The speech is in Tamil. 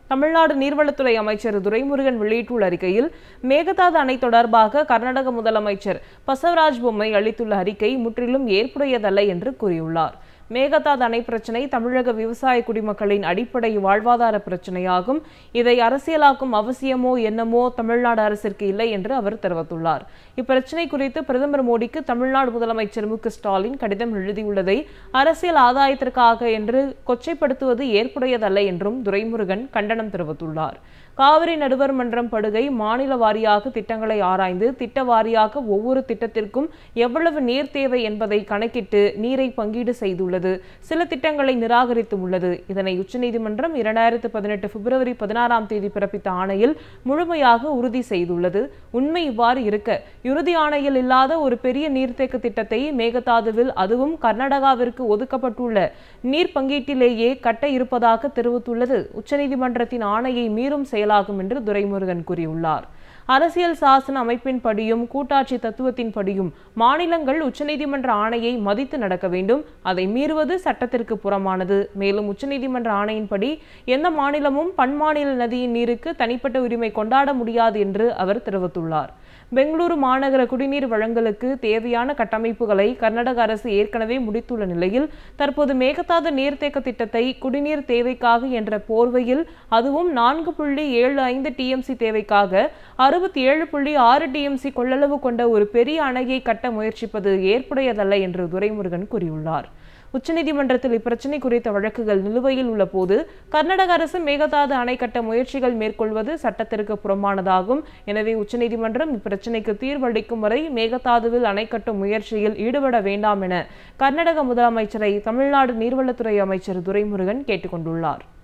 தமிழ்நாடு நீர்வளத்துறை அமைச்சர் துரைமுருகன் வெளியிட்டுள்ள அறிக்கையில் மேகதாது அணை தொடர்பாக கர்நாடக முதலமைச்சர் பசவராஜ் பொம்மை அளித்துள்ள அறிக்கை முற்றிலும் ஏற்புடையதல்ல என்று கூறியுள்ளார். மேகதாது அணை பிரச்சினை தமிழக விவசாய குடிமக்களின் அடிப்படை வாழ்வாதார பிரச்சினையாகும். இதை அரசியலாக்கும் அவசியமோ என்னமோ தமிழ்நாடு அரசிற்கு இல்லை என்று அவர் தெரிவித்துள்ளார். இப்பிரச்சினை குறித்து பிரதமர் மோடிக்கு தமிழ்நாடு முதலமைச்சர் MKStalin கடிதம் எழுதியுள்ளதை அரசியல் ஆதாயத்திற்காக என்று கொச்சைப்படுத்துவது ஏற்புடையதல்ல என்றும் துரைமுருகன் கண்டனம் தெரிவித்துள்ளார். காவிரி நடுவர் மன்றம் படுகை மாநில வாரியாக திட்டங்களை ஆராய்ந்து திட்ட வாரியாக ஒவ்வொரு திட்டத்திற்கும் எவ்வளவு நீர் தேவை என்பதை கணக்கிட்டு நீரை பங்கீடு செய்துள்ளது. சில திட்டங்களை நிராகரித்து உள்ளது. இதனை உச்சநீதிமன்றம் 2018 பிப்ரவரி 16ஆம் தேதி பிறப்பித்த ஆணையில் முழுமையாக உறுதி செய்துள்ளது. உண்மை இவ்வாறு இருக்க இறுதி ஆணையில் இல்லாத ஒரு பெரிய நீர்த்தேக்க திட்டத்தை மேகதாதுவில் அதுவும் கர்நாடகாவிற்கு ஒதுக்கப்பட்டுள்ள நீர் பங்கீட்டிலேயே கட்ட இருப்பதாக தெரிவித்துள்ளது உச்சநீதிமன்றத்தின் ஆணையை மீறும் செயலாகும் என்று துரைமுருகன் கூறியுள்ளார். அரசியல் சாசன அமைப்பின் படியும் கூட்டாட்சி தத்துவத்தின் படியும் மாநிலங்கள் உச்சநீதிமன்ற ஆணையை மதித்து நடக்க வேண்டும். அதை மீறுவது சட்டத்திற்கு புறமானது. மேலும் உச்சநீதிமன்ற ஆணையின்படி எந்த மாநிலமும் பன்மாநில நதியின் நீருக்கு தனிப்பட்ட உரிமை கொண்டாட முடியாது என்று அவர் தெரிவித்துள்ளார். பெங்களூரு மாநகர குடிநீர் வழங்கலுக்கு தேவையான கட்டமைப்புகளை கர்நாடக அரசு ஏற்கனவே முடித்துள்ள நிலையில் தற்போது மேகதாது நீர்த்தேக்க திட்டத்தை குடிநீர் தேவைக்காக என்ற போர்வையில் அதுவும் 4.75 TMC தேவைக்காக 67.6 TMC கொள்ளளவு கொண்ட ஒரு பெரிய அணையை கட்ட முயற்சிப்பது ஏற்புடையதல்ல என்று துரைமுருகன் கூறியுள்ளார். உச்சநீதிமன்றத்தில் இப்பிரச்சினை குறித்த வழக்குகள் நிலுவையில் உள்ள போது கர்நாடக அரசு மேகதாது அணை கட்ட முயற்சிகள் மேற்கொள்வது சட்டத்திற்கு புறம்பானதாகும். எனவே உச்சநீதிமன்றம் இப்பிரச்சினைக்கு தீர்வளிக்கும் வரை மேகதாதுவில் அணை கட்டும் முயற்சியில் ஈடுபட வேண்டாம் என கர்நாடக முதலமைச்சரை தமிழ்நாடு நீர்வளத்துறை அமைச்சர் துரைமுருகன் கேட்டுக்கொண்டுள்ளார்.